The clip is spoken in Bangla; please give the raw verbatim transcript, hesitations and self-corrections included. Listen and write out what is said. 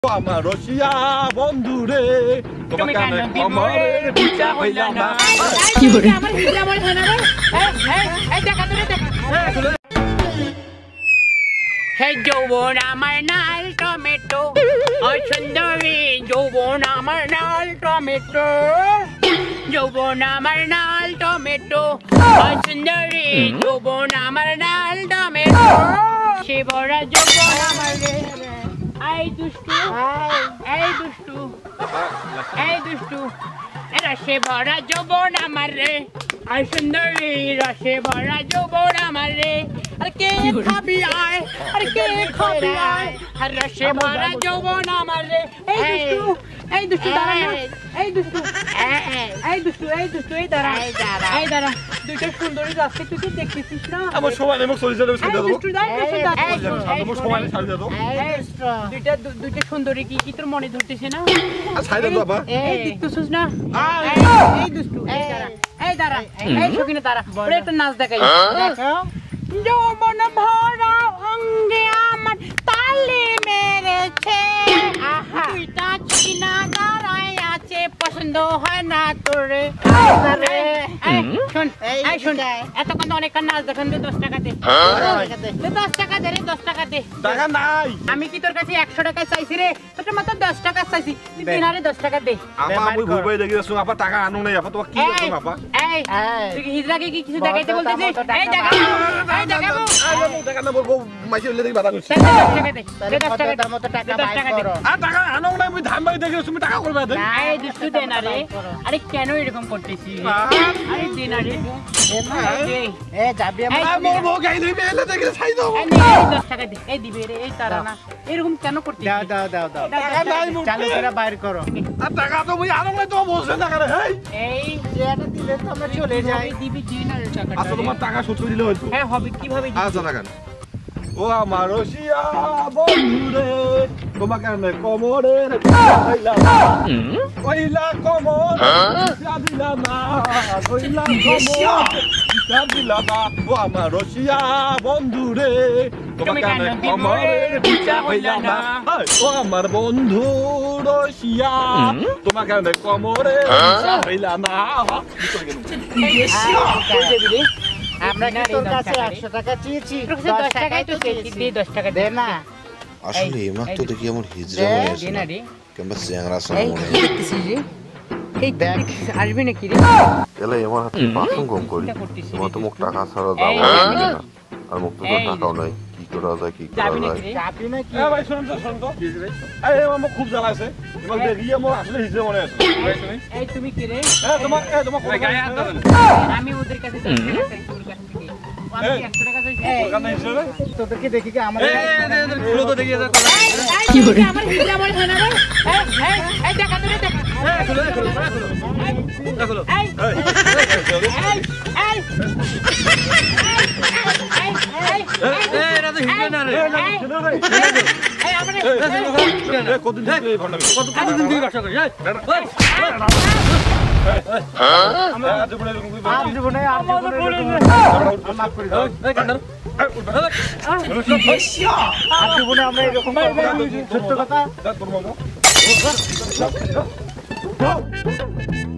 আমার রশিয়া বন্ধুরে তোমাকে আমি কমরের বিচা হইলাম না কি করে আমার হিজরা বল না রে এই এই দেখা ধরে দেখা হে যৌবন আমার নাল টমেটো ও সুন্দরী যৌবন আমার নাল টমেটো যৌবন আমার নাল টমেটো ও সুন্দরী যৌবন আমার নাল টমেটো সে বড় যৌবন আমার রে এই দুষ্টু এই দুষ্টু এই দুষ্টু রসে ভরা যৌবন আমার রে আর সুন্দরী রসে ভরা যৌবন আমার রে আর কে খাবি আয় আর কে খাবি আয় আর রসে ভরা যৌবন আমার রে এই দুষ্টু এই দুষ্টু দাঁড়া এই দুষ্টু এই দুষ্টু এই দুষ্টু এই দাঁড়া এই দাঁড়া দুইটা সুন্দরী রাস্তা তুই তো দেখতেছিস না আমার সময় নেই চলে যাবে ছেড়ে দাও দুষ্টু দাঁড়া আমার সময় ছাড় দাও দুইটা দুইটা সুন্দরী কি কি তোর মনে ধরতেছে না ছাড় দাও বাবা এই দেখতেছিস না এই দুষ্টু এই দাঁড়া এই দাঁড়া এই সকিনা দাঁড়া ওরে একটা নাচ দেখাই দেখাও যৌবন ভরা অঙ্গে আমার তালে মেরেছে আহা দুইটা চিনা দাঁড়ায় আছে পছন্দ হয় না তোরে এই শুন এই শুন এতক্ষণ তো অনেকক্ষণ নাচ দেখান দে দশ টাকা দে দশ টাকা দে রে দশ টাকা দে টাকা নাই আমি কি তোর কাছে একশো টাকা চাইছি রে তোর মাত্র দশ টাকা চাইছি তুই দিন আরে দশ টাকা দে আপা আমি ভুলবাই দেখি শুন আপা টাকা আনো নাই আপা তো কি করব আপা এই তুই কি হিজরাকে কি কিছু দেখাইতে বলতেছিস এই টাকা এই টাকা আরে টাকা না বলবো মাইছে হলে দেখি বাধা করছিস দশ টাকা দে দশ টাকা তার মত টাকা বাই করো আর টাকা আনো নাই আমি ধাম বাই দেখি তুমি টাকা করবে দে এই দুষ্টু দে না রে আরে কেন এরকম করতেছিস আরে দে না রে এ যাবি আমার বউ গাই দিই মেলে দেখে ছাই দাও এই দশ টাকা দে এই দিবে রে এই তারা না এরকম কেন করছিস দাও দাও দাও দাও টাকা নাই চালু করে বাইর করো আর টাকা তো মই আনো নাই তো বলছ না করে এই এই যেটা দিলে তো আমরা চলে যাই দিবি দিন আর টাকা আচ্ছা তোমার টাকা শোধ করে দিলে হয়তো হ্যাঁ হবে কিভাবে আচ্ছা টাকা ও আমার রশিয়া বন্ধুরে তোমাকে আমি কমরের হইলাম কইলা কমর দিলাম না কইলা কমর দিলাম না ও আমার রশিয়া বন্ধুরে তোমাকে আমি কমরের বিচা হইলাম না ও আমার বন্ধু রশিয়া তোমাকে আমি কমরের বিচা হইলাম না আমরা তোর কাছে একশো টাকা চেয়েছি দশ টাকাই তো চেয়েছি দে দশ টাকা দে না আসলে এমন তো দেখি আমার হিজরা মনে আছে না কেমন চ্যাংড়া সামনে মনে আছে দেখতেছিস রে এই দেখ আসবে নাকি রে এলা এমন হাতে পাসং কম করি তোমার তো মুখ টাকা ছাড়া দাও না আর মুখ তো টাকাও নাই কি করা যায় কি করা যায় চাপি না কি এ ভাই শুনুন তো শুনুন তো এই আমার খুব জ্বালা আছে এবার দেখি আমার আসলে হিজরা মনে আছে এই তুমি কি রে এ তোমার এ তোমার গায়ে হাত দাও আমি ওদের কাছে দশ টাকা চাই তোর কাছে থেকে আমি একশো টাকা চাইছি তোর কাছে হিজরা তোদেরকে দেখি কি আমার এই এদের খুলো তো দেখি এদের কি করে আমার হিজরা মনে হয় না রে এই এই দেখা ধরে দেখা এই খুলো খুলো খুলো খুলো এই এই এই এই এরা তো হিজরা না রে এই আমরা এই কতদিন থেকে এই ভান্ডা কত কতদিন থেকে ব্যবসা করি এই আমরা জীবনে এরকম কই আর জীবনে আর জীবনে মাফ করে দাও এই কান্দার আর জীবনে আমরা এরকম সত্য কথা তোর বাবা